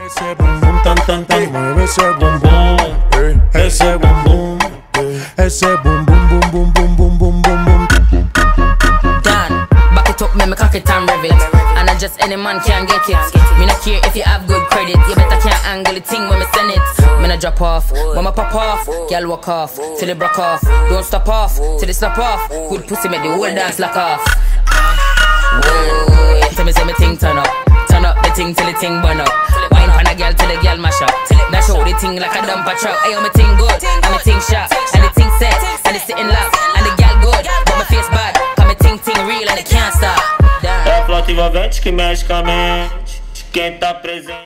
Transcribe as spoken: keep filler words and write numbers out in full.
Ese bum bum tan tan tan, mueve ese bum bum, ese bum bum, ese bum bum bum bum bum bum bum bum bum. Dan, back it up, me me cock it and rev it, and I just any man can get it. Me not care if you have good credit, you better can't angle the thing when me send it. Me not drop off, when me pop off, girl walk off till it broke off. Don't stop off till it stop off. Good pussy make the whole dance lock off. Whoa, tell me say me thing turn up, turn up the thing till the thing burn up. Wine pan a girl till the girl mash up. Dash out the thing like a dumper truck. Ayo, me thing good, and me thing sharp, and the thing set, and it's sitting loud, and the girl good, but my face bad, cause me thing thing real and it can't stop. É a flota envolvente que mexe com a mente, quem tá presente.